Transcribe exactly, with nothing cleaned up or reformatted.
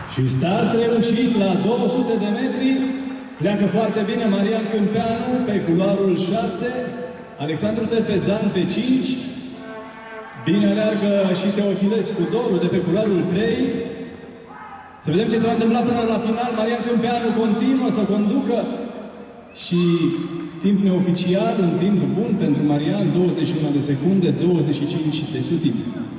Și start reușit la două sute de metri. Pleacă foarte bine Marian Câmpeanu pe culoarul șase, Alexandru Terpezan pe cinci. Bine aleargă și Teofilescu Doru de pe culoarul trei. Să vedem ce se va întâmpla până la final. Marian Câmpeanu continuă să conducă și timp neoficial, un timp bun pentru Marian, douăzeci și unu de secunde, douăzeci și cinci de sutimi.